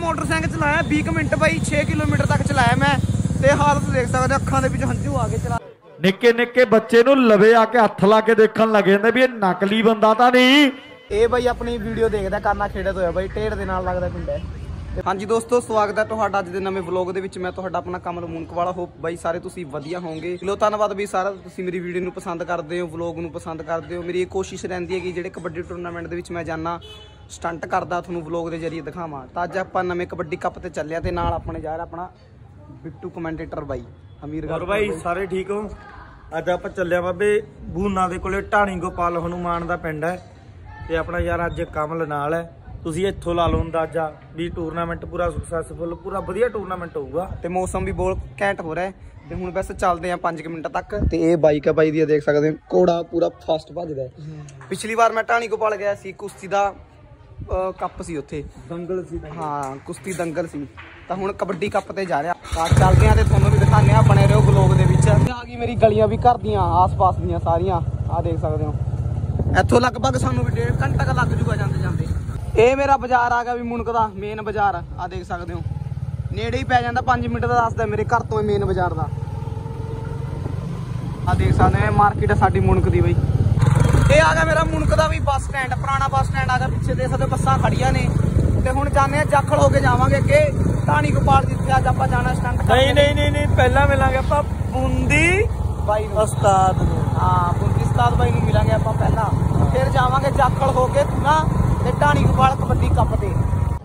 Motorcycle चलाया 20 minute भाई 6 kilometre तक चलाया मैं ते हालत देख सकते अखां दे विच हंझू आ गए चला निक्के निक्के बच्चे नूं लवे आके हत्थ ला के देखण लग जांदे भी नकली बंदा तां नहीं। ਇਹ ਬਾਈ ਆਪਣੀ ਵੀਡੀਓ ਦੇਖਦਾ ਕਾਨਾ ਖੇੜੇ ਤੋਂ ਹੈ ਬਾਈ ਢੇੜ ਦੇ ਨਾਲ ਲੱਗਦਾ ਪਿੰਡ ਹੈ। ਹਾਂਜੀ ਦੋਸਤੋ ਸਵਾਗਤ ਹੈ ਤੁਹਾਡਾ ਅੱਜ ਦੇ ਨਵੇਂ ਵਲੌਗ ਦੇ ਵਿੱਚ। ਮੈਂ ਤੁਹਾਡਾ ਆਪਣਾ ਕਮਲ ਮੂਨਕਵਾਲਾ ਹੋਪ ਬਾਈ ਸਾਰੇ ਤੁਸੀਂ ਵਧੀਆ ਹੋਵੋਗੇ। ਲੋ ਧੰਨਵਾਦ ਵੀ ਸਾਰਾ ਤੁਸੀਂ ਮੇਰੀ ਵੀਡੀਓ ਨੂੰ ਪਸੰਦ ਕਰਦੇ ਹੋ, ਵਲੌਗ ਨੂੰ ਪਸੰਦ ਕਰਦੇ ਹੋ। ਮੇਰੀ ਇਹ ਕੋਸ਼ਿਸ਼ ਰਹਿੰਦੀ ਹੈ ਕਿ ਜਿਹੜੇ ਕਬੱਡੀ ਟੂਰਨਾਮੈਂਟ ਦੇ ਵਿੱਚ ਮੈਂ ਜਾਣਾ ਸਟੰਟ ਕਰਦਾ ਤੁਹਾਨੂੰ ਵਲੌਗ ਦੇ ਜ਼ਰੀਏ ਦਿਖਾਵਾਂ। ਤਾਂ ਅੱਜ ਆਪਾਂ ਨਵੇਂ ਕਬੱਡੀ ਕੱਪ ਤੇ ਚੱਲਿਆ ਤੇ ਨਾਲ ਆਪਣੇ ਯਾਰ ਆਪਣਾ ਬਿੱਟੂ ਕਮੈਂਟੇਟਰ ਬਾਈ ਅਮੀਰਗੜ੍ਹ ਬਾਈ ਸਾਰੇ ਠੀਕ ਹੋ। ਅੱਜ ਆਪਾਂ ਚੱਲਿਆ ਬਾਬੇ ਬੂਨਾ ਦੇ ਕੋਲੇ ਢਾਣੀ ਗੋਪਾਲ ਹਨੂਮਾਨ ਦਾ ਪਿੰਡ ਹੈ ਤੇ ਆਪਣਾ ਯਾਰ ਅੱਜ ਕਮਲ ਨਾਲ ਹੈ। ਤੁਸੀਂ ਇੱਥੋਂ ਲਾ ਲਓ ਅੰਦਾਜ਼ਾ ਵੀ ਟੂਰਨਾਮੈਂਟ ਪੂਰਾ ਸਕਸੈਸਫੁਲ ਪੂਰਾ ਵਧੀਆ ਟੂਰਨਾਮੈਂਟ ਹੋਊਗਾ ਤੇ ਮੌਸਮ ਵੀ ਬਹੁਤ ਘੈਂਟ ਹੋ ਰਿਹਾ ਤੇ ਹੁਣ ਬਸ ਚੱਲਦੇ ਆ 5 ਮਿੰਟ ਤੱਕ। ਤੇ ਇਹ ਬਾਈਕ ਹੈ ਬਾਈ ਦੀ ਦੇਖ ਸਕਦੇ ਹੋ ਘੋੜਾ ਪੂਰਾ ਫਾਸਟ ਭੱਜਦਾ। ਪਿਛਲੀ ਵਾਰ ਮੈਂ ਢਾਣੀ ਗੋਪਾਲ ਗਿਆ ਸੀ ਕੁਸ਼ਤੀ ਦਾ ਕੱਪ ਸੀ ਉੱਥੇ ਦੰਗਲ ਸੀ ਹਾਂ ਕੁਸ਼ਤੀ ਦੰਗਲ ਸੀ ਤਾਂ ਹੁਣ ਕਬੱਡੀ ਕੱਪ ਤੇ ਜਾ ਰਿਹਾ। ਤਾਂ ਚੱਲਦੇ ਆ ਤੇ ਤੁਹਾਨੂੰ ਵੀ ਦਿਖਾਉਂਦੇ ਆ ਬਣੇ ਰਹੋ ਵਲੌਗ ਦੇ ਵਿੱਚ। ਆ ਗਈ ਮੇਰੀ ਗਲੀਆਂ ਵੀ ਘਰ ਦੀਆਂ ਆਸ-ਪਾਸ ਦੀਆਂ ਸਾਰੀਆਂ ਆਹ ਦੇਖ ਸਕਦੇ ਹੋ। ਇੱਥੋਂ ਲਗਭਗ ਸਾਨੂੰ ਵੀ 1.5 ਘੰਟਾ ਤੱਕ ਲੱਗ ਜੂਗਾ ਜਾਂਦੇ ਜਾਂਦੇ। ਇਹ ਮੇਰਾ ਬਾਜ਼ਾਰ ਆ ਗਿਆ ਵੀ ਮੁਨਕ ਦਾ ਮੇਨ ਬਾਜ਼ਾਰ ਆ ਦੇਖ ਸਕਦੇ ਹੋ ਨੇੜੇ ਹੀ ਪੈ ਜਾਂਦਾ 5 ਮਿੰਟ ਦਾ ਰਸਤਾ ਮੇਰੇ ਘਰ ਤੋਂ ਮੇਨ ਬਾਜ਼ਾਰ ਦਾ। ਆ ਦੇਖ ਸਕਦੇ ਹੋ ਮਾਰਕੀਟ ਹੈ ਸਾਡੀ ਮੁਨਕ ਦੀ ਬਈ। ਇਹ ਆ ਗਿਆ ਮੇਰਾ ਮੁਨਕ ਦਾ ਵੀ ਬੱਸ ਸਟੈਂਡ ਪੁਰਾਣਾ ਬੱਸ ਸਟੈਂਡ ਆ ਗਿਆ ਪਿੱਛੇ ਦੇਖ ਸਕਦੇ ਬੱਸਾਂ ਖੜੀਆਂ ਨੇ ਤੇ ਹੁਣ ਜਾਂਦੇ ਆ ਜਾਖਲ ਹੋ ਕੇ ਜਾਵਾਂਗੇ ਅੱਗੇ ਢਾਣੀ ਗੋਪਾਲ ਜਿੱਥੇ ਅੱਜ ਆਪਾਂ ਜਾਣਾ ਸਟੰਟ। ਨਹੀਂ ਪਹਿਲਾਂ ਮਿਲਾਂਗੇ ਆਪਾਂ ਬੂੰਦੀ ਬਾਈ ਨੂੰ ਉਸਤਾਦ ਨੂੰ। ਹਾਂ ਬੂੰਦੀ ਉਸਤਾਦ ਬਾਈ ਨੂੰ ਮਿਲਾਂਗੇ ਆਪਾਂ ਪਹਿਲਾਂ ਫਿਰ ਜਾਵਾਂਗੇ ਜਾਖਲ ਹੋ ਕੇ ਪੂਨਾ ਤੇ ਢਾਣੀ ਗੋਪਾਲ ਕਬੱਡੀ ਕੱਪ ਤੇ।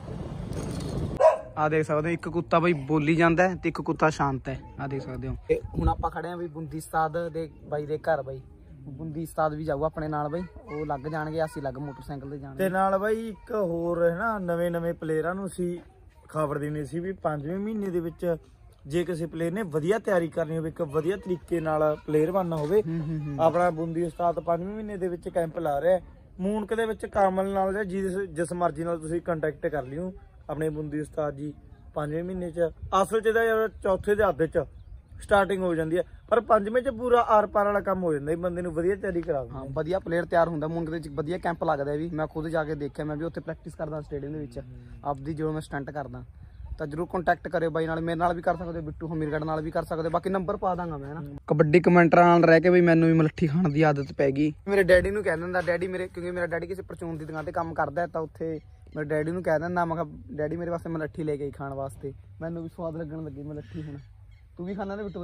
ਆ ਦੇਖ ਸਕਦੇ ਹੋ ਇੱਕ ਕੁੱਤਾ ਬਈ ਬੋਲੀ ਜਾਂਦਾ ਤੇ ਇੱਕ ਕੁੱਤਾ ਸ਼ਾਂਤ ਹੈ ਆ ਦੇਖ ਸਕਦੇ ਹੋ। ਹੁਣ ਆਪਾਂ ਖੜੇ ਆ ਵੀ ਬੂੰਦੀ ਉਸਤਾਦ ਦੇ ਬਾਈ ਦੇ ਘਰ ਬਈ। ਬੂੰਦੀ ਉਸਤਾਦ ਵੀ ਜਾਊਗਾ ਆਪਣੇ ਨਾਲ ਬਈ ਉਹ ਲੱਗ ਜਾਣਗੇ ਅਸੀਂ ਲੱਗ ਮੋਟਰਸਾਈਕਲ ਤੇ ਜਾਣਗੇ। ਤੇ ਨਾਲ ਬਾਈ ਇੱਕ ਹੋਰ ਹੈ ਨਾ ਨਵੇਂ ਪਲੇਅਰਾਂ ਨੂੰ ਅਸੀਂ ਖਬਰ ਦੇਣੀ ਸੀ ਵੀ 5ਵੇਂ ਮਹੀਨੇ ਦੇ ਵਿੱਚ ਜੇ ਕਿਸੇ ਪਲੇਅਰ ਨੇ ਵਧੀਆ ਤਿਆਰੀ ਕਰਨੀ ਹੋਵੇ ਇੱਕ ਵਧੀਆ ਤਰੀਕੇ ਨਾਲ ਪਲੇਅਰ ਬਣਨਾ ਹੋਵੇ ਆਪਣਾ ਬੂੰਦੀ ਉਸਤਾਦ 5ਵੇਂ ਮਹੀਨੇ ਦੇ ਵਿੱਚ ਕੈਂਪ ਲਾ ਰਿਹਾ ਮੂਨਕ ਦੇ ਵਿੱਚ ਕਾਮਲ ਨਾਲ ਜਾਂ ਜਿਸ ਮਰਜ਼ੀ ਨਾਲ ਤੁਸੀਂ ਕੰਟੈਕਟ ਕਰ ਲਿਓ ਆਪਣੇ ਬੂੰਦੀ ਉਸਤਾਦ ਜੀ 5ਵੇਂ ਮਹੀਨੇ ਚ ਅਸਲ ਚ ਯਾਰ ਚੌਥੇ ਦੇ ਹੱਥ ਚ ਸਟਾਰਟਿੰਗ ਹੋ ਜਾਂਦੀ ਹੈ ਪਰ 5ਵੇਂ ਚ ਪੂਰਾ ਆਰ ਪਾਰ ਵਾਲਾ ਕੰਮ ਹੋ ਜਾਂਦਾ ਬੰਦੇ ਨੂੰ ਵਧੀਆ ਤਿਆਰੀ ਕਰਾ ਦਿੰਦਾ। ਵਧੀਆ ਪਲੇਅਰ ਤਿਆਰ ਹੁੰਦਾ ਮੁਨਕ ਦੇ ਵਿੱਚ ਵਧੀਆ ਕੈਂਪ ਲੱਗਦਾ ਵੀ ਮੈਂ ਖੁਦ ਜਾ ਕੇ ਦੇਖਿਆ ਮੈਂ ਵੀ ਉੱਥੇ ਪ੍ਰੈਕਟਿਸ ਕਰਦਾ ਸਟੇਡੀਅਮ ਦੇ ਵਿੱਚ ਆਪਦੀ ਜਦੋਂ ਮੈਂ ਸਟੰਟ ਕਰਦਾ ਤਾਂ ਜਰੂਰ ਕੰਟੈਕਟ ਕਰਿਓ ਬਾਈ ਨਾਲ ਮੇਰੇ ਨਾਲ ਵੀ ਕਰ ਸਕਦੇ ਬਿੱਟੂ ਅਮੀਰਗੜ੍ਹ ਨਾਲ ਵੀ ਕਰ ਸਕਦੇ ਬਾਕੀ ਨੰਬਰ ਪਾ ਦਾਂਗਾ ਮੈਂ ਨਾ। ਕਬੱਡੀ ਕਮੈਂਟਰਾਂ ਨਾਲ ਰਹਿ ਕੇ ਬਈ ਮੈਨੂੰ ਵੀ ਮਲੱਠੀ ਖਾਣ ਦੀ ਆਦਤ ਪੈ ਗਈ। ਮੇਰੇ ਡੈਡੀ ਨੂੰ ਕਹਿ ਦਿੰਦਾ ਡੈਡੀ ਮੇਰੇ ਕਿਉਂਕਿ ਮੇਰਾ ਡੈਡੀ ਕਿਸੇ ਪਰਚੂਨ ਦੀ ਦੁਕਾਨ ਤੇ ਕੰਮ ਕਰਦਾ ਤਾਂ ਉੱਥੇ ਮੇਰੇ ਡੈਡੀ ਨੂੰ ਕਹਿ ਦਿੰਦਾ ਮੈਂ ਕਿਹਾ ਡੈਡੀ ਮੇਰੇ ਵਾਸਤੇ ਮਲੱਠੀ ਲੈ ਕੇ ਆਈ ਖਾਣ ਵਾਸਤੇ ਮੈਨੂੰ ਵੀ ਸਵਾਦ ਲੱਗਣ ਲੱਗੀ ਮਲੱਠੀ। ਹੁਣ ਤੂੰ ਵੀ ਖਾਣਾ ਨਾ ਬਿੱਟੂ ਬਈ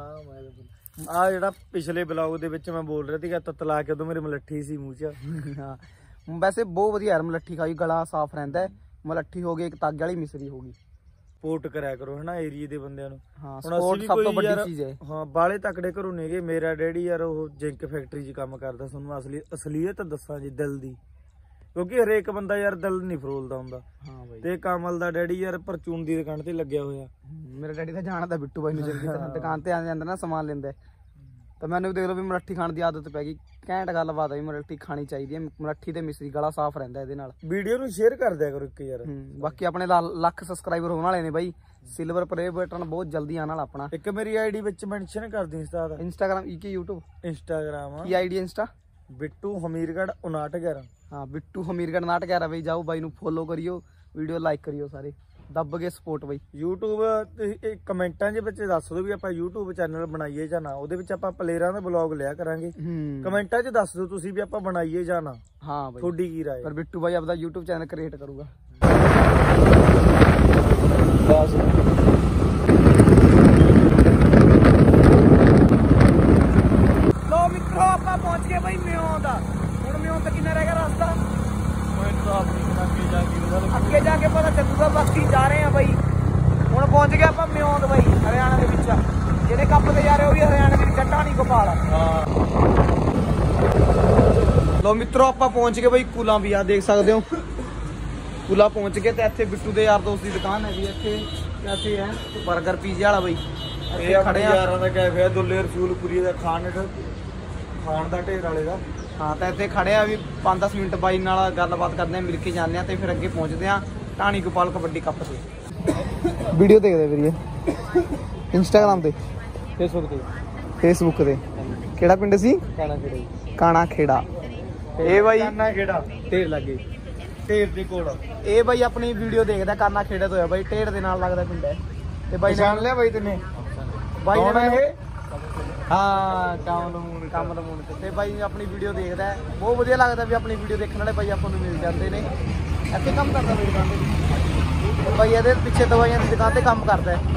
ਮਲੱਠੀ। ਆ ਜਿਹੜਾ ਪਿਛਲੇ ਬਲੌਗ ਦੇ ਵਿੱਚ ਮੈਂ ਬੋਲ ਰਿਹਾ ਸੀਗਾ ਤਤਲਾ ਕੇ ਉਦੋਂ ਮੇਰੀ ਮਲੱਠੀ ਸੀ ਮੂੰਹ ਚ। ਹਾਂ ਵੈਸੇ ਬਹੁਤ ਵਧੀਆ ਯਾਰ ਮਲੱਠੀ ਖਾਈ ਗਲਾ ਸਾਫ਼ ਰਹਿੰਦਾ। ਮਲੱਠੀ ਹੋ ਗਈ ਇੱਕ ਤਾਗੇ ਵਾਲੀ ਮਿਸਰੀ ਹੋ ਗਈ। ਸਪੋਰਟ ਕਰਿਆ ਕਰੋ ਹਨਾ ਏਰੀਏ ਦੇ ਬੰਦਿਆਂ ਨੂੰ। ਹਾਂ ਸਪੋਰਟ ਸਭ ਤੋਂ ਵੱਡੀ ਚੀਜ਼ ਹੈ। ਹਾਂ ਬਾਲੇ ਤਕੜੇ ਘਰੋਂ ਨੇਗੇ। ਮੇਰਾ ਡੈਡੀ ਯਾਰ ਉਹ ਜਿੰਕ ਫੈਕਟਰੀ 'ਚ ਕੰਮ ਕਰਦਾ। ਤੁਹਾਨੂੰ ਅਸਲੀਅਤ ਦੱਸਾਂ ਜੀ ਦਿਲ ਦੀ ਕਿਉਂਕਿ ਹਰੇਕ ਬੰਦਾ ਯਾਰ ਦਿਲ ਨਹੀਂ ਫਰੋਲਦਾ ਹੁੰਦਾ। ਹਾਂ ਬਾਈ ਤੇ ਕਮਲ ਦਾ ਡੈਡੀ ਯਾਰ ਪਰਚੂਨ ਦੀ ਦੁਕਾਨ ਤੇ ਲੱਗਿਆ ਹੋਇਆ। ਮੇਰਾ ਡੈਡੀ ਤਾਂ ਜਾਣਦਾ ਬਿੱਟੂ ਬਾਈ ਨੂੰ ਜਲਦੀ ਦੁਕਾਨ ਤੇ ਆ ਜਾਂਦਾ ਨਾ ਸਮਾਨ ਲੈਂਦਾ ਤਾਂ ਮੈਨੂੰ ਵੀ ਦੇਖ ਲਓ ਵੀ ਮਲੱਠੀ ਖਾਣ ਦੀ ਆਦਤ ਪੈ ਗਈ। ਘੈਂਟ ਗੱਲਬਾਤ ਹੈ ਮਲੱਠੀ ਖਾਣੀ ਚਾਹੀਦੀ ਹੈ। ਮਲੱਠੀ ਤੇ ਮਿਸਰੀ ਗਲਾ ਸਾਫ਼ ਰਹਿੰਦਾ ਇਹਦੇ ਨਾਲ। ਵੀਡੀਓ ਨੂੰ ਸ਼ੇਅਰ ਕਰ ਦਿਆ ਕਰੋ ਇੱਕ ਯਾਰ। ਬਾਕੀ ਆਪਣੇ ਲੱਖ ਸਬਸਕ੍ਰਾਈਬਰ ਹੋਣ ਵਾਲੇ ਨੇ ਬਾਈ। ਸਿਲਵਰ ਪਲੇ ਬਟਨ ਬਹੁਤ ਜਲਦੀ ਆਉਣ ਵਾਲਾ ਆਪਣਾ। ਇੱਕ ਮੇਰੀ ਆਈਡੀ ਵਿੱਚ ਮੈਂਸ਼ਨ ਕਰ ਦੀ ਉਸਤਾਦ। ਇੰਸਟਾਗ੍ਰਾਮ ਕੀ ਯੂਟਿਊਬ ਇੰਸਟਾਗ੍ਰਾਮ ਕੀ ਆਈਡੀ ਇੰਸਟਾ ਬਿੱਟੂ ਹਮੀਰਗੜ੍ਹ 5911। ਹਾਂ ਬਿੱਟੂ ਹਮੀਰਗੜ੍ਹ 5911 ਬਈ ਜਾਓ ਬਾਈ ਨੂੰ ਫੋਲੋ ਕਰਿਓ ਵੀਡੀਓ ਲਾਈਕ ਕਰਿਓ ਸਾਰੇ ਦੱਬ ਕੇ ਸਪੋਰਟ ਬਈ। YouTube ਤੁਸੀਂ ਕਮੈਂਟਾਂ ਦੇ ਵਿੱਚ ਦੱਸ ਦਿਓ ਵੀ ਆਪਾਂ YouTube ਚੈਨਲ ਬਣਾਈਏ ਜਾਂ ਨਾ। ਉਹਦੇ ਵਿੱਚ ਆਪਾਂ ਪਲੇਅਰਾਂ ਦਾ ਬਲੌਗ ਲਿਆ ਕਰਾਂਗੇ। ਕਮੈਂਟਾਂ 'ਚ ਦੱਸ ਦਿਓ ਤੁਸੀਂ ਵੀ ਆਪਾਂ ਬਣਾਈਏ ਜਾਂ ਨਾ। ਹਾਂ ਬਈ ਤੁਹਾਡੀ ਕੀ ਰਾਏ। ਪਰ ਬਿੱਟੂ ਬਾਈ ਆਪਦਾ YouTube ਚੈਨਲ ਕ੍ਰੀਏਟ ਕਰੂਗਾ। ਲੋ ਮਿੱਤਰੋ ਆਪਾਂ ਪਹੁੰਚ ਗਏ ਬਾਈ ਮਿਓਂਦ। ਹੁਣ ਮਿਓਂਦ ਤੱਕ ਕਿੰਨਾ ਰਹਿ ਗਿਆ ਰਸਤਾ ਅੱਗੇ ਜਾ ਕੇ ਪਤਾ ਚੱਲੂਗਾ। ਬਾਕੀ ਜਾ ਰਹੇ ਆ ਬਾਈ ਹੁਣ ਪਹੁੰਚ ਗਏ ਆਪਾਂ ਮਿਓਂਦ ਬਾਈ ਹਰਿਆਣਾ ਦੇ ਵਿੱਚ। ਜਿਹੜੇ ਕੱਪ ਤੇ ਜਾ ਰਹੇ ਉਹ ਵੀ ਹਰਿਆਣਾ ਦੇ ਵਿੱਚ ਢਾਣੀ ਗੋਪਾਲ। ਲੋ ਮਿੱਤਰੋ ਆਪਾਂ ਪਹੁੰਚ ਗਏ ਬਾਈ ਕੂਲਾਂ ਵੀ ਆ ਦੇਖ ਸਕਦੇ ਹੋ। ਕੂਲਾ ਪਹੁੰਚ ਗਏ ਤੇ ਇੱਥੇ ਬਿੱਟੂ ਦੇ ਯਾਰ ਦੋਸਤ ਦੀ ਦੁਕਾਨ ਹੈਗੀ। ਇੱਥੇ ਕੈਫੇ ਹੈ 버ਗਰ ਪੀਜ਼ੇ ਵਾਲਾ ਬਾਈ। ਇਹ ਖੜੇ ਯਾਰਾਂ ਦਾ ਕੈਫੇ ਆ ਦੁੱਲੇ ਰਸੂਲਪੁਰੀ ਦਾ ਖਾਣ ਦਾ ਢੇਰ ਵਾਲੇ ਦਾ। ਹਾਂ ਤਾਂ ਇੱਥੇ ਖੜੇ ਆ ਵੀ 5-10 ਮਿੰਟ ਬਾਈ ਨਾਲ ਗੱਲਬਾਤ ਕਰਦੇ ਆ ਮਿਲ ਕੇ ਜਾਂਦੇ ਆ ਤੇ ਫਿਰ ਅੱਗੇ ਪਹੁੰਚਦੇ ਆ ਢਾਣੀ ਗੋਪਾਲ ਕਬੱਡੀ ਕੱਪ ਤੇ। ਵੀਡੀਓ ਦੇਖਦੇ ਵੀਰੇ ਇੰਸਟਾਗ੍ਰਾਮ ਤੇ ਫੇਸਬੁੱਕ ਤੇ। ਕਿਹੜਾ ਪਿੰਡ ਸੀ? ਕਾਣਾ ਖੇੜਾ। ਇਹ ਬਾਈ ਕਾਣਾ ਖੇੜਾ ਢੇਰ ਲੱਗੇ। ਢੇਰ ਦੇ ਕੋਲ ਇਹ ਬਾਈ ਆਪਣੀ ਵੀਡੀਓ ਦੇਖਦਾ ਕਰਨਾ ਖੇੜੇ ਤੋਂ ਹੈ ਬਾਈ, ਢੇਰ ਦੇ ਨਾਲ ਲੱਗਦਾ ਪਿੰਡ ਹੈ ਤੇ ਬਾਈ ਪਛਾਣ ਲਿਆ ਬਾਈ ਤੈਨੇ ਬਾਈ ਕੌਣ ਹੈ ਇਹ? ਹਾਂ ਕੰਮ ਦਾ ਮੂਨ ਤੇ ਬਾਈ ਆਪਣੀ ਵੀਡੀਓ ਦੇਖਦਾ ਹੈ, ਬਹੁਤ ਵਧੀਆ ਲੱਗਦਾ ਵੀ ਆਪਣੀ ਵੀਡੀਓ ਦੇਖਣ ਵਾਲੇ ਬਾਈ ਆਪਾਂ ਨੂੰ ਮਿਲ ਜਾਂਦੇ ਨੇ। ਇੱਥੇ ਕੰਮ ਕਰਦਾ ਬਾਈ ਦੁਕਾਨ ਤੇ, ਬਾਈ ਇਹਦੇ ਪਿੱਛੇ ਦਵਾਈਆਂ ਦੀ ਦੁਕਾਨ ਤੇ ਕੰਮ ਕਰਦਾ ਹੈ।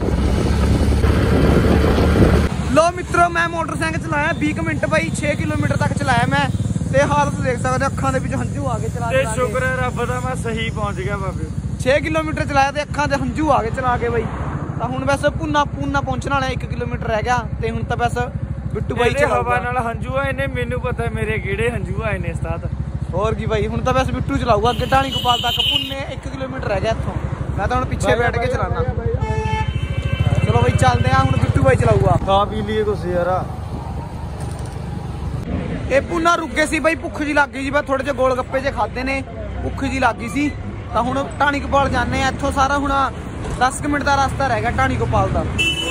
ਲੋ ਮਿੱਤਰੋ ਮੈਂ ਮੋਟਰਸਾਈਕਲ ਚਲਾਇਆ 20 ਮਿੰਟ ਬਾਈ, 6 ਕਿਲੋਮੀਟਰ ਤੱਕ ਚਲਾਇਆ ਮੈਂ ਤੇ ਹਾਲਤ ਦੇਖ ਸਕਦੇ ਅੱਖਾਂ ਦੇ ਵਿੱਚ ਹੰਝੂ ਆ ਗਏ ਚਲਾ ਤੇ ਸ਼ੁਕਰ ਹੈ ਰੱਬ ਦਾ ਮੈਂ ਸਹੀ ਪਹੁੰਚ ਗਿਆ ਬਾਬੇ। 6 ਕਿਲੋਮੀਟਰ ਚਲਾਇਆ ਤੇ ਅੱਖਾਂ ਦੇ ਹੰਝੂ ਆ ਗਏ ਚਲਾ ਕੇ ਬਾਈ। ਤਾਂ ਹੁਣ ਵੈਸੇ ਪੂਨਾ ਪਹੁੰਚਣ ਵਾਲਾ 1 ਕਿਲੋਮੀਟਰ ਰਹਿ ਗਿਆ ਤੇ ਹੁਣ ਤਾਂ ਬਸ ਬਿੱਟੂ ਬਾਈ ਇਹਦੇ ਹਵਾ ਨਾਲ ਹੰਝੂ ਆਏ ਨੇ, ਮੈਨੂੰ ਪਤਾ ਮੇਰੇ ਕਿਹੜੇ ਹੰਝੂ ਆਏ ਨੇ ਉਸਤਾਦ। ਹੋਰ ਕੀ ਬਾਈ, ਹੁਣ ਤਾਂ ਬਸ ਬਿੱਟੂ ਚਲਾਊਗਾ ਅੱਗੇ ਢਾਣੀ ਗੋਪਾਲ ਤੱਕ, ਪੁੰਨੇ 1 ਕਿਲੋਮੀਟਰ ਰਹਿ ਗਿਆ ਇੱਥੋਂ। ਮੈਂ ਤਾਂ ਹੁਣ ਪਿੱਛੇ ਬੈਠ ਕੇ ਚਲਾਣਾ। ਚਲੋ ਬਾਈ ਚੱਲਦੇ ਆ, ਹੁਣ ਬਿੱਟੂ ਬਾਈ ਚਲਾਊਗਾ। ਖਾ ਪੀ ਲਈਏ ਕੁਛ ਯਾਰ। ਇਹ ਪੁੰਨਾ ਰੁਕ ਗਏ ਸੀ ਬਾਈ, ਭੁੱਖ ਜੀ ਲੱਗ ਗਈ ਜੀ, ਬਸ ਥੋੜੇ ਜਿਹੇ ਗੋਲ ਗੱਪੇ ਜੇ ਖਾਦੇ ਨੇ, ਭੁੱਖ ਜੀ ਲੱਗ ਗਈ ਸੀ। ਤਾਂ ਹੁਣ ਢਾਣੀ ਗੋਪਾਲ ਜਾਂਦੇ ਆ, ਇੱਥੋਂ ਸਾਰਾ ਹੁਣ 10 ਮਿੰਟ ਦਾ ਰਸਤਾ ਰਹਿ ਗਿਆ ਢਾਣੀ ਗੋਪਾਲ ਦਾ।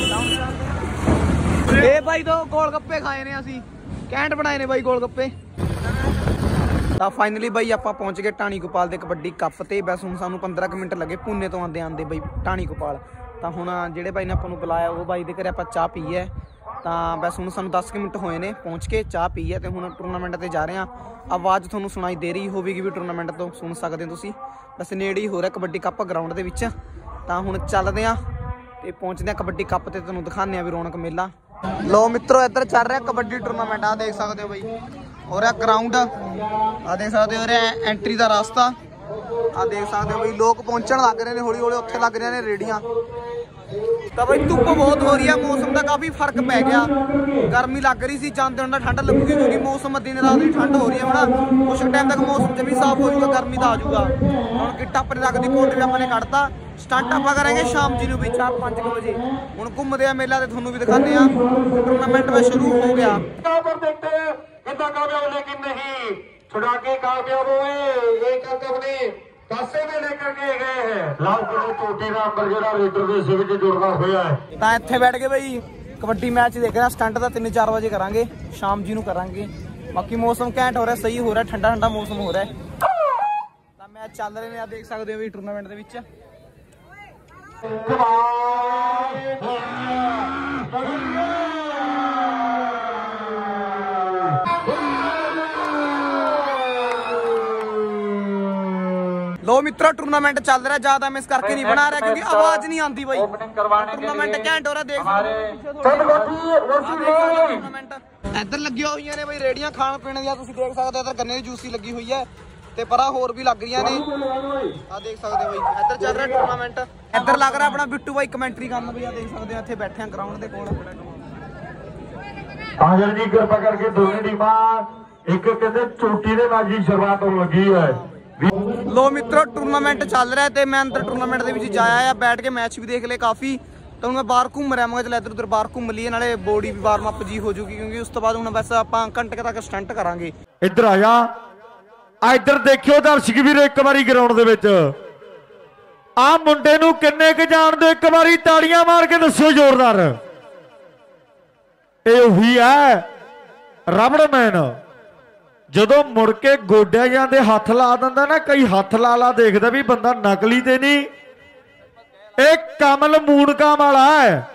ਇਹ ਬਾਈ ਤੋਂ ਗੋਲ ਗੱਪੇ ਖਾਏ ਨੇ ਅਸੀਂ, ਕੈਂਟ ਬਣਾਏ ਨੇ ਬਾਈ ਗੋਲ ਗੱਪੇ। ਤਾਂ ਫਾਈਨਲੀ ਬਾਈ ਆਪਾਂ ਪਹੁੰਚ ਗਏ ਢਾਣੀ ਗੋਪਾਲ ਦੇ ਕਬੱਡੀ ਕੱਪ ਤੇ। ਬਸ ਹੁਣ ਸਾਨੂੰ 15 ਕੁ ਮਿੰਟ ਲੱਗੇ ਪੁੰਨੇ ਤੋਂ ਆਂਦੇ ਬਾਈ ਢਾਣੀ ਗੋਪਾਲ। ਤਾਂ ਹੁਣ ਜਿਹੜੇ ਬਾਈ ਨੇ ਆਪਾਂ ਨੂੰ ਬੁਲਾਇਆ ਉਹ ਬਾਈ ਦੇ ਘਰੇ ਆਪਾਂ ਚਾਹ ਪੀ ਹੈ। ਤਾਂ ਬਸ ਹੁਣ ਸਾਨੂੰ 10 ਕੁ ਮਿੰਟ ਹੋਏ ਨੇ ਪਹੁੰਚ ਕੇ, ਚਾਹ ਪੀ ਹੈ ਤੇ ਹੁਣ ਟੂਰਨਾਮੈਂਟ ਤੇ ਜਾ ਰਹੇ ਹਾਂ। ਆਵਾਜ਼ ਤੁਹਾਨੂੰ ਸੁਣਾਈ ਦੇ ਰਹੀ ਹੋਵੇਗੀ ਵੀ ਟੂਰਨਾਮੈਂਟ ਤੋਂ ਸੁਣ ਸਕਦੇ ਹੋ ਤੁਸੀਂ, ਬਸ ਨੇੜੇ ਹੀ ਹੋ ਰਿਹਾ ਕਬੱਡੀ ਕੱਪ ਗਰਾਊਂਡ ਦੇ ਵਿੱਚ। ਤਾਂ ਹੁਣ ਚੱਲਦੇ ਹਾਂ ਤੇ ਪਹੁੰਚਦੇ ਹਾਂ ਕਬੱਡੀ ਕੱਪ ਤੇ, ਤੁਹਾਨੂੰ ਦਿਖਾਉਂਦੇ ਹਾਂ ਵੀ ਰੌਣਕ ਮੇਲਾ। ਲੋ ਮਿੱਤਰੋ ਇੱਧਰ ਚੱਲ ਰਿਹਾ ਕਬੱਡੀ ਟੂਰਨਾਮੈਂਟ, ਆ ਦੇਖ ਸਕਦੇ ਹੋ ਬਾਈ ਹੋ ਰਿਹਾ ਗਰਾਊਂਡ, ਆ ਦੇਖ ਸਕਦੇ ਹੋ ਰਿਹਾ ਐਂਟਰੀ ਦਾ ਰਸਤਾ, ਆ ਦੇਖ ਸਕਦੇ ਹੋ ਬਈ ਲੋਕ ਪਹੁੰਚਣ ਲੱਗ ਰਹੇ ਨੇ ਹੌਲੀ ਹੌਲੀ, ਉੱਥੇ ਲੱਗ ਰਹੀਆਂ ਨੇ ਰੇੜੀਆਂ। ਤਾਂ ਬਈ ਧੁੱਪ ਬਹੁਤ ਹੋ ਰਹੀ ਆ, ਮੌਸਮ ਦਾ ਕਾਫੀ ਫਰਕ ਪੈ ਗਿਆ, ਗਰਮੀ ਲੱਗ ਰਹੀ ਸੀ, ਜਾਂਦੇ ਹੁਣ ਠੰਡ ਲੱਗੂਗੀ ਕਿਉਂਕਿ ਮੌਸਮ ਦਿਨ ਰਾਤ ਦੀ ਠੰਡ ਹੋ ਰਹੀ ਹੈ। ਹੁਣ ਕੁਛ ਟਾਈਮ ਤੱਕ ਮੌਸਮ ਜਮੀ ਸਾਫ਼ ਹੋ ਜਾਊਗਾ, ਗਰਮੀ ਦਾ ਆ ਜਾਊਗਾ। ਹੁਣ ਕਿੱਟ ਆਪਣੇ ਲੱਗਦੀ ਕੋਟ ਵੀ ਆਪਾਂ ਨੇ ਕੱਢਤਾ, ਸਟੰਟ ਆਪਾਂ ਕਰਾਂਗੇ ਸ਼ਾਮ ਜੀ ਨੂੰ ਵੀ 4-5 ਵਜੇ। ਹੁਣ ਘੁੰਮਦੇ ਆ ਮੇਲਾ ਤੇ ਤੁਹਾਨੂੰ ਵੀ ਦਿਖਾਉਂਦੇ ਆ, ਟੂਰਨਾਮੈਂਟ ਵਾ ਸ਼ੁਰੂ ਹੋ ਗਿਆ। कितना कामयाब लेकिन नहीं छुड़ा के कामयाब हुए, एक अंक अपने पासे में लेकर के गए हैं। लाल किले चोटी का अंबर जो रेडर के सिर से जुड़ना हुआ है। ਤਾਂ ਇੱਥੇ ਬੈਠ ਕੇ ਬਈ ਕਬੱਡੀ ਮੈਚ ਦੇਖ ਰਿਹਾ, ਸਟੰਟ ਦਾ 3-4 ਵਜੇ ਕਰਾਂਗੇ, ਸ਼ਾਮ ਜੀ ਨੂੰ ਕਰਾਂਗੇ। ਬਾਕੀ ਮੌਸਮ ਘੈਂਟ ਹੋ ਰਿਹਾ, ਸਹੀ ਹੋ ਰਿਹਾ, ਠੰਡਾ ਠੰਡਾ ਮੌਸਮ ਹੋ ਰਿਹਾ। ਤਾਂ ਮੈਚ ਚੱਲ ਰਹੇ ਨੇ, ਆ ਦੇਖ ਸਕਦੇ ਹੋ ਵੀ ਟੂਰਨਾਮੈਂਟ ਦੇ ਵਿੱਚ। ਲੋ ਮਿੱਤਰੋ ਟੂਰਨਾਮੈਂਟ ਚੱਲ ਰਿਹਾ, ਜ਼ਿਆਦਾ ਮਿਸ ਕਰਕੇ ਨਹੀਂ ਬਣਾ ਰਿਹਾ ਕਿਉਂਕਿ ਆਵਾਜ਼ ਨਹੀਂ ਆਉਂਦੀ ਬਾਈ। ਟੂਰਨਾਮੈਂਟ ਘੈਂਟ ਹੋ ਰਿਹਾ, ਦੇਖ ਟੂਰਨਾਮੈਂਟ ਇੱਧਰ ਲੱਗੀਆਂ ਹੋਈਆਂ ਨੇ ਬਾਈ ਰੇੜੀਆਂ ਖਾਣ ਪੀਣ ਦੀਆਂ, ਤੁਸੀਂ ਦੇਖ ਸਕਦੇ ਹੋ। ਇੱਧਰ ਗੰਨੇ ਦੀ ਜੂਸੀ ਲੱਗੀ ਹੋਈ ਹੈ ਤੇ ਪਰਾਂ ਹੋਰ ਵੀ ਲੱਗ ਰਹੀਆਂ ਨੇ, ਆ ਦੇਖ ਸਕਦੇ ਹੋ ਬਾਈ। ਇੱਧਰ ਚੱਲ ਰਿਹਾ ਟੂਰਨਾਮੈਂਟ, ਇੱਧਰ ਲੱਗ ਰਿਹਾ ਆਪਣਾ ਬਿੱਟੂ ਬਾਈ ਕਮੈਂਟਰੀ ਕਰਨ ਬਈ, ਆ ਦੇਖ ਸਕਦੇ ਹੋ। ਇੱਥੇ ਬੈਠੇ ਆ ਗਰਾਊਂਡ ਦੇ ਕੋਲ। ਆਜਲ ਜੀ ਕਿਰਪਾ ਕਰਕੇ ਦੋਵੇਂ ਟੀਮਾਂ ਇੱਕ ਕਹਿੰਦੇ ਚੋਟੀ ਦੇ ਨਾਲ ਜੀ ਸ਼ੁਰੂਆਤ ਹੋਣ ਲੱਗੀ ਹੈ। ਲੋ ਮਿੱਤਰੋ ਟੂਰਨਾਮੈਂਟ ਚੱਲ ਰਿਹਾ ਤੇ ਮੈਂ ਅੰਦਰ ਟੂਰਨਾਮੈਂਟ ਦੇ ਵਿੱਚ ਜਾਇਆ ਆ, ਬੈਠ ਕੇ ਮੈਚ ਵੀ ਦੇਖ ਲਏ ਕਾਫੀ। ਤਾਂ ਹੁਣ ਮੈਂ ਬਾਹਰ ਘੁੰਮ ਰਿਹਾ, ਮੈਂ ਚਲ ਇੱਧਰ ਉੱਧਰ ਬਾਹਰ ਘੁੰਮ ਲਈਏ, ਨਾਲੇ ਬੋਡੀ ਵੀ ਵਾਰਮ ਅਪ ਜੀ ਹੋ ਜੂਗੀ ਕਿਉਂਕਿ ਉਸ ਤੋਂ ਬਾਅਦ ਹੁਣ ਬਸ ਆਪਾਂ ਘੰਟੇ ਤੱਕ ਸਟੰਟ ਕਰਾਂਗੇ। ਇੱਧਰ ਆ ਜਾ, ਇੱਧਰ ਦੇਖਿਓ ਦਰਸ਼ਕ ਵੀਰ ਇੱਕ ਵਾਰੀ ਗਰਾਊਂਡ ਦੇ ਵਿੱਚ ਆ ਮੁੰਡੇ ਨੂੰ ਕਿੰਨੇ ਕੁ ਜਾਣਦੇ, ਇੱਕ ਵਾਰੀ ਤਾੜੀਆਂ ਮਾਰ ਕੇ ਦੱਸੋ ਜ਼ੋਰਦਾਰ। ਇਹ ਉਹੀ ਹੈ ਰਬੜਮੈਨ, ਜਦੋਂ ਮੁੜ ਕੇ ਗੋਡਿਆਂ ਜਾਂ ਦੇ ਹੱਥ ਲਾ ਦਿੰਦਾ ਨਾ, ਕਈ ਹੱਥ ਲਾ ਦੇਖਦਾ ਵੀ ਬੰਦਾ ਨਕਲੀ ਤੇ ਨਹੀਂ, ਇਹ ਕਮਲ ਮੂਨਕਾਮ ਵਾਲਾ ਹੈ।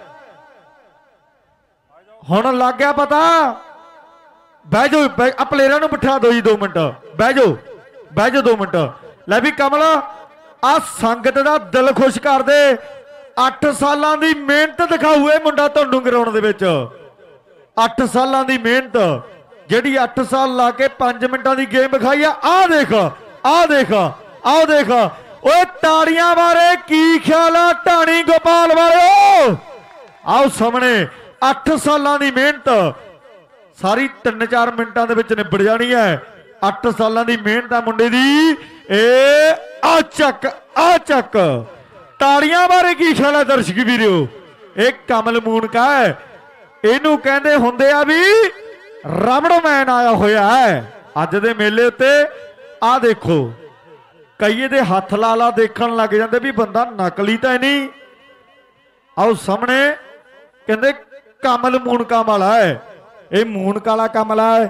ਹੁਣ ਲੱਗ ਗਿਆ ਪਤਾ, ਬਹਿ ਜਾਓ ਆ ਪਲੇਅਰਾਂ ਨੂੰ ਬਿਠਾ ਦਿਓ ਜੀ 2 ਮਿੰਟ, ਬਹਿ ਜਾਓ 2 ਮਿੰਟ। ਲੈ ਵੀ ਕਮਲ ਆ ਸੰਗਤ ਦਾ ਦਿਲ ਖੁਸ਼ ਕਰ ਦੇ, 8 ਸਾਲਾਂ ਦੀ ਮਿਹਨਤ ਦਿਖਾਊ ਇਹ ਮੁੰਡਾ ਤੁਹਾਨੂੰ ਗਰਾਊਂਡ ਦੇ ਵਿੱਚ। 8 ਸਾਲਾਂ ਦੀ ਮਿਹਨਤ, ਜਿਹੜੀ 8 ਸਾਲ ਲਾ ਕੇ 5 ਮਿੰਟਾਂ ਦੀ ਗੇਮ ਵਿਖਾਈ ਆ। ਆਹ ਦੇਖ ਓਏ ਤਾੜੀਆਂ ਬਾਰੇ ਕੀ ਖਿਆਲ ਆ ਢਾਣੀ ਗੋਪਾਲ ਵਾਲਿਓ? ਆਓ ਸਾਹਮਣੇ 8 ਸਾਲਾਂ ਦੀ ਮਿਹਨਤ ਸਾਰੀ 3-4 ਮਿੰਟਾਂ ਦੇ ਵਿੱਚ ਨਿਬੜ ਜਾਣੀ ਹੈ। 8 ਸਾਲਾਂ ਦੀ ਮਿਹਨਤ ਆ ਮੁੰਡੇ ਦੀ। ਇਹ ਆ ਚੱਕ ਤਾੜੀਆਂ ਬਾਰੇ ਕੀ ਖਿਆਲ ਹੈ ਦਰਸ਼ਕ ਵੀਰੋ? ਇਹ ਕਮਲ ਮੂਨਕਾ ਹੈ, ਇਹਨੂੰ ਕਹਿੰਦੇ ਹੁੰਦੇ ਆ ਵੀ ਰਬੜਮੈਨ ਆਇਆ ਹੋਇਆ ਹੈ ਅੱਜ ਦੇ ਮੇਲੇ ਉੱਤੇ। ਆਹ ਦੇਖੋ ਕਈ ਇਹਦੇ ਹੱਥ ਲਾ ਦੇਖਣ ਲੱਗ ਜਾਂਦੇ ਵੀ ਬੰਦਾ ਨਕਲੀ ਤਾਂ ਨਹੀਂ। ਆਓ ਸਾਹਮਣੇ ਕਹਿੰਦੇ ਕਮਲ ਮੂਨਕਾ ਵਾਲਾ ਹੈ, ਇਹ ਮੂਨਕ ਵਾਲਾ ਕਮਲਾ ਹੈ।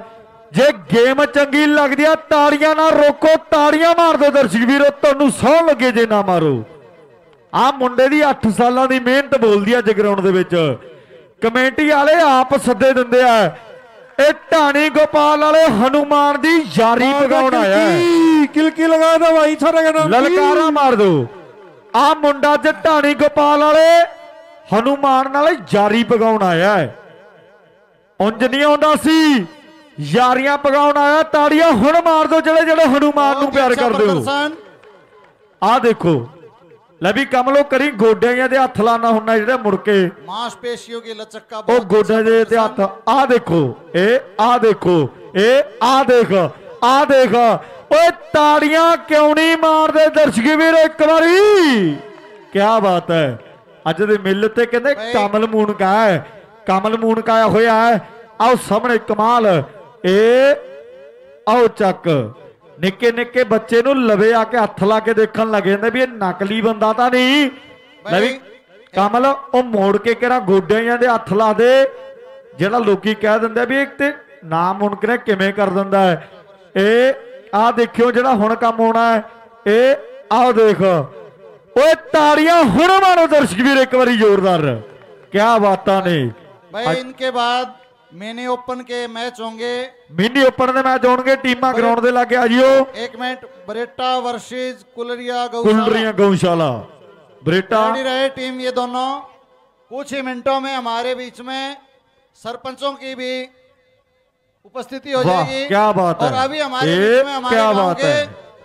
ਜੇ ਗੇਮ ਚੰਗੀ ਲੱਗਦੀ ਆ ਤਾੜੀਆਂ ਨਾ ਰੋਕੋ, ਤਾੜੀਆਂ ਮਾਰ ਦਿਓ ਦਰਸ਼ਕ ਵੀਰੋ, ਤੁਹਾਨੂੰ ਸੌ ਲੱਗੇ ਜੇ ਨਾ ਮਾਰੋ। ਆ ਮੁੰਡੇ ਦੀ 8 ਸਾਲਾਂ ਦੀ ਮਿਹਨਤ ਬੋਲਦੀ ਆ ਜਗਰਾਉਣ ਦੇ ਵਿੱਚ। ਕਮੇਟੀ ਵਾਲੇ ਆਪ ਸੱਦੇ ਦਿੰਦੇ ਆ। ਇਹ ਢਾਣੀ ਗੋਪਾਲ ਵਾਲੇ ਹਨੂਮਾਨ ਦੀ ਯਾਰੀ ਪਗਾਉਣ ਆਇਆ। ਕਿਲਕੀ ਲਗਾ ਦੋ ਭਾਈ ਸਾਰਾ ਕਹਿੰਦਾ ਲਲਕਾਰਾ ਮਾਰ ਦੋ। ਆ ਮੁੰਡਾ ਅੱਜ ਢਾਣੀ ਗੋਪਾਲ ਵਾਲੇ ਹਨੂਮਾਨ ਨਾਲ ਯਾਰੀ ਪਗਾਉਣ ਆਇਆ। ਉਂਝ ਨਹੀਂ ਆਉਂਦਾ ਸੀ, ਯਾਰੀਆਂ ਪਗਾਉਣ ਆਇਆ। ਤਾੜੀਆਂ ਹੁਣ ਮਾਰ ਦੋ ਜਿਹੜੇ ਜਿਹੜੇ ਹਨੂਮਾਨ ਨੂੰ ਪਿਆਰ ਕਰਦੇ ਹੋ। ਆ ਦੇਖੋ, ਲੈ ਵੀ ਕਮਲੋ ਕਰੀ ਗੋਡਿਆਂ ਦੇ ਹੱਥ ਲਾਣਾ ਹੁੰਦਾ ਜਿਹੜੇ ਮੁੜ ਕੇ ਮਾਸਪੇਸ਼ੀਆਂ ਦੀ ਲਚਕ ਦਾ ਉਹ ਗੋਡਿਆਂ ਦੇ ਤੇ ਹੱਥ। ਆ ਦੇਖੋ, ਇਹ ਆ ਦੇਖੋ, ਇਹ ਆ ਦੇਖ, ਆ ਦੇਖ। ਓਏ ਤਾੜੀਆਂ ਕਿਉਂ ਨਹੀਂ ਮਾਰਦੇ ਦਰਸ਼ਕ ਵੀਰ ਇੱਕ ਵਾਰੀ? ਕੀ ਬਾਤ ਹੈ। ਅੱਜ ਦੇ ਮੇਲੇ ਤੇ ਕਹਿੰਦੇ ਕਮਲ ਮੂਣਕਾ ਹੈ, ਕਮਲ ਮੂਣਕਾ ਹੋਇਆ ਹੈ। ਆਓ ਸਾਹਮਣੇ ਕਮਾਲ। ਇਹ ਆਓ ਚੱਕ, ਨਿੱਕੇ ਨਿੱਕੇ ਬੱਚੇ ਨੂੰ ਲਵੇ ਆ ਕੇ ਹੱਥ ਲਾ ਕੇ ਦੇਖਣ ਲੱਗ ਜਾਂਦੇ ਵੀ ਇਹ ਨਕਲੀ ਬੰਦਾ ਤਾਂ ਨਹੀਂ। ਲੈ ਵੀ ਕਮਲ ਉਹ ਮੋੜ ਕੇ ਕਿਹੜਾ ਗੋਡਿਆਂ ਦੇ ਹੱਥ ਲਾ ਦੇ, ਜਿਹੜਾ ਲੋਕੀ ਕਹਿ ਦਿੰਦੇ ਵੀ ਇੱਕ ਤੇ ਨਾਮ ਮੁਣਕ ਨੇ ਕਿਵੇਂ ਕਰ ਦਿੰਦਾ ਹੈ। ਇਹ ਆ ਦੇਖਿਓ ਜਿਹੜਾ ਹੁਣ ਕੰਮ ਹੋਣਾ ਹੈ। ਇਹ ਆਓ ਦੇਖ, ਓਏ ਤਾੜੀਆਂ ਹੁਣ ਮਾਰੋ ਦਰਸ਼ਕ ਵੀਰ ਇੱਕ ਵਾਰੀ ਜ਼ੋਰਦਾਰ। ਕੀ ਬਾਤਾਂ ਨੇ भाई। इनके बाद मिनी ओपन के मैच होंगे। मिनी ओपन ਦੇ ਮੈਚ ਹੋਣਗੇ। ਟੀਮਾਂ ਗਰਾਊਂਡ ਦੇ ਲਾਗੇ ਆ ਜਿਓ। 1 मिनट बरेटा वर्सेस कुलरिया गौशाला। बरेटा रहे टीम ये दोनों। कुछ ही मिनटों में हमारे बीच में सरपंचों की भी उपस्थिति हो जाएगी। क्या बात है। और अभी हमारे बीच में हमारे क्या बात है।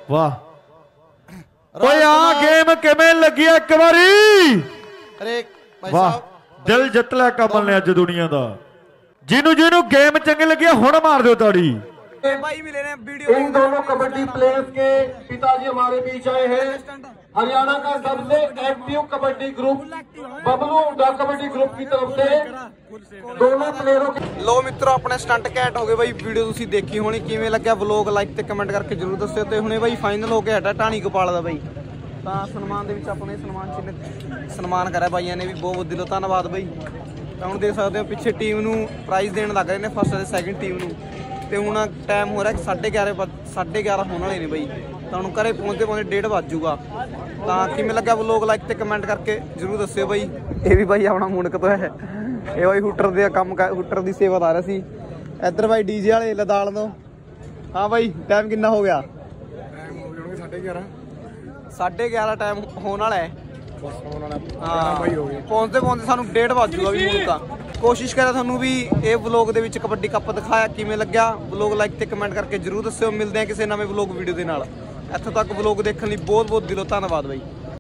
वाह। ओए आ गेम किवें लगी एक बारी? अरे भाई वाह, साहब दिल जित लिया कमल ने अज दुनिया दा। ਜਿਹਨੂੰ ਜਿਹਨੂੰ ਗੇਮ ਚੰਗੀ ਲੱਗੀ ਹੁਣ ਮਾਰ ਦਿਓ ਤਾੜੀ। भाई मिले ने वीडियो। इन दोनों कबड्डी प्लेयर्स के पिताजी हमारे बीच आए हैं। हरियाणा का सबसे active kabaddi group Bablu Hooda kabaddi group की तरफ से दोनों प्लेयरों के ਲੋ ਮਿੱਤਰੋ ਆਪਣੇ ਸਟੰਟ ਘੈਂਟ ਹੋ ਗਏ ਬਾਈ। ਵੀਡੀਓ ਤੁਸੀਂ ਦੇਖੀ ਹੋਣੀ, ਕਿਵੇਂ ਲੱਗਿਆ ਵਲੋਗ ਲਾਈਕ ਤੇ ਕਮੈਂਟ ਕਰਕੇ ਜਰੂਰ ਦੱਸਿਓ। ਤੇ ਹੁਣੇ ਬਾਈ ਫਾਈਨਲ ਹੋ ਕੇ ਹਟਾ ਢਾਣੀ ਗੋਪਾਲ ਦਾ ਬਾਈ। ਤਾਂ ਸਨਮਾਨ ਦੇ ਵਿੱਚ ਆਪਣੇ ਸਨਮਾਨ ਚਿੰਨ੍ਹ ਸਨਮਾਨ ਕਰਿਆ ਬਾਈਆਂ ਨੇ ਵੀ, ਬਹੁਤ ਬਹੁਤ ਦਿਲੋਂ ਧੰਨਵਾਦ ਬਾਈ। ਤਾਂ ਹੁਣ ਦੇਖ ਸਕਦੇ ਹੋ ਪਿੱਛੇ ਟੀਮ ਨੂੰ ਪ੍ਰਾਈਜ਼ ਦੇਣ ਲੱਗ ਰਹੇ ਨੇ, ਫਸਟ ਤੇ ਸੈਕਿੰਡ ਟੀਮ ਨੂੰ। ਤੇ ਹੁਣ ਟਾਈਮ ਹੋ ਰਿਹਾ 11:30 ਹੋਣ ਵਾਲੇ ਨੇ ਬਾਈ। ਤਾਂ ਹੁਣ ਘਰੇ ਪਹੁੰਚਦੇ 1:30 ਵੱਜ ਜੂਗਾ। ਤਾਂ ਕਿਵੇਂ ਲੱਗਿਆ ਵਲੋਗ ਲਾਈਕ ਤੇ ਕਮੈਂਟ ਕਰਕੇ ਜਰੂਰ ਦੱਸਿਓ ਬਾਈ। ਇਹ ਵੀ ਬਾਈ ਆਪਣਾ ਮੁੰਡਕ ਤੋਂ ਹੈ। ਇਹ ਬਾਈ ਹੂਟਰ ਦੇ ਕੰਮ ਹੂਟਰ ਦੀ ਸੇਵਾ ਲਾ ਰਿਹਾ ਸੀ। ਇੱਧਰ ਬਾਈ ਡੀਜੇ ਵਾਲੇ ਲਦਾਲ ਤੋਂ। ਹਾਂ ਬਾਈ ਟਾਈਮ ਕਿੰਨਾ ਹੋ ਗਿਆ? टाइम हो जाएंगे 11:30। 11:30 ਟਾਈਮ ਹੋਣ ਵਾਲਾ ਹੈ। ਹਾਂ ਪਹੁੰਚਦੇ ਸਾਨੂੰ 1:30 ਵੱਜ ਜੂਗਾ ਵੀ। ਹੁਣ ਤਾਂ ਕੋਸ਼ਿਸ਼ ਕਰਿਆ ਤੁਹਾਨੂੰ ਵੀ ਇਹ ਵਲੋਗ ਦੇ ਵਿੱਚ ਕਬੱਡੀ ਕੱਪ ਦਿਖਾਇਆ। ਕਿਵੇਂ ਲੱਗਿਆ ਵਲੋਗ ਲਾਈਕ ਤੇ ਕਮੈਂਟ ਕਰਕੇ ਜਰੂਰ ਦੱਸਿਓ। ਮਿਲਦੇ ਆ ਕਿਸੇ ਨਵੇਂ ਵਲੋਗ ਵੀਡੀਓ ਦੇ ਨਾਲ। ਇੱਥੋਂ ਤੱਕ ਵਲੋਗ ਦੇਖਣ ਲਈ ਬਹੁਤ ਬਹੁਤ ਦਿਲੋਂ ਧੰਨਵਾਦ ਬਾਈ।